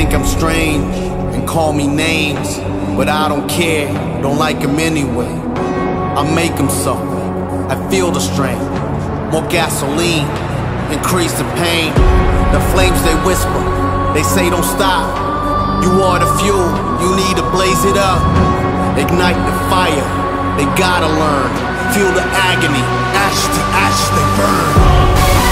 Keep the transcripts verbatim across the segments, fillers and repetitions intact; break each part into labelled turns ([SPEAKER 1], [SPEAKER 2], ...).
[SPEAKER 1] think I'm strange and call me names, but I don't care, don't like them anyway. I make them so, I feel the strain. More gasoline, increase the pain. The flames they whisper, they say don't stop. You are the fuel, you need to blaze it up. Ignite the fire, they gotta learn. Feel the agony, ash to ash they burn.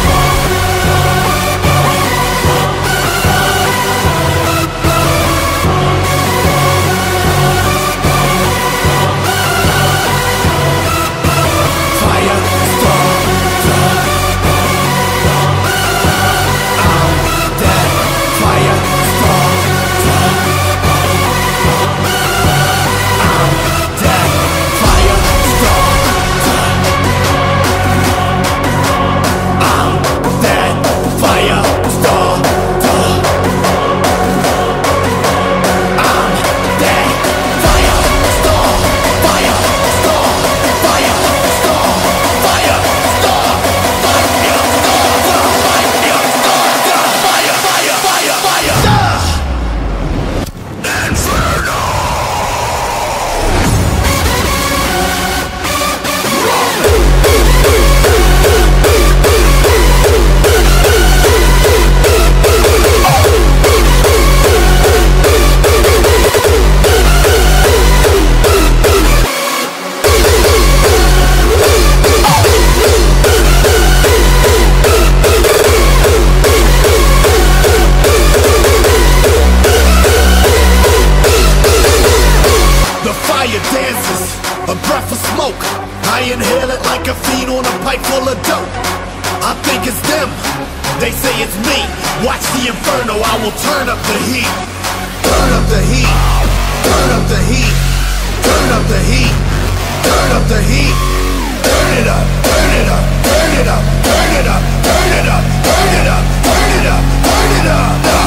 [SPEAKER 1] A breath of smoke, I inhale it like a fiend on a pipe full of dope. I think it's them, they say it's me. Watch the inferno, I will turn up the heat. Turn up the heat, turn up the heat, turn up the heat, turn up the heat. Turn it up, turn it up, turn it up, turn it up, turn it up, turn it up, turn it up, turn it up.